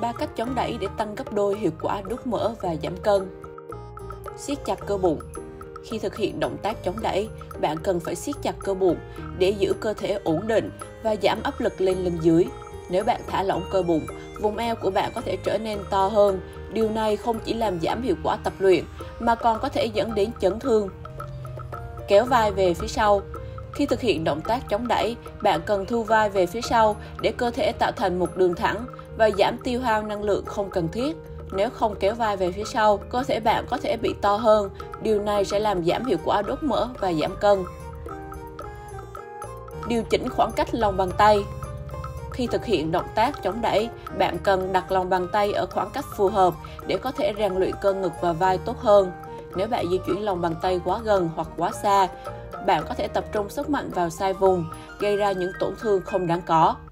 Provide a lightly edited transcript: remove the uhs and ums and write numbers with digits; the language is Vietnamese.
3 cách chống đẩy để tăng gấp đôi hiệu quả đốt mỡ và giảm cân. Siết chặt cơ bụng. Khi thực hiện động tác chống đẩy, bạn cần phải siết chặt cơ bụng để giữ cơ thể ổn định và giảm áp lực lên lưng dưới. Nếu bạn thả lỏng cơ bụng, vùng eo của bạn có thể trở nên to hơn. Điều này không chỉ làm giảm hiệu quả tập luyện mà còn có thể dẫn đến chấn thương. Kéo vai về phía sau. Khi thực hiện động tác chống đẩy, bạn cần thu vai về phía sau để cơ thể tạo thành một đường thẳng và giảm tiêu hao năng lượng không cần thiết. Nếu không kéo vai về phía sau, cơ thể bạn có thể bị to hơn. Điều này sẽ làm giảm hiệu quả đốt mỡ và giảm cân. Điều chỉnh khoảng cách lòng bàn tay. Khi thực hiện động tác chống đẩy, bạn cần đặt lòng bàn tay ở khoảng cách phù hợp để có thể rèn luyện cơ ngực và vai tốt hơn. Nếu bạn di chuyển lòng bàn tay quá gần hoặc quá xa, bạn có thể tập trung sức mạnh vào sai vùng, gây ra những tổn thương không đáng có.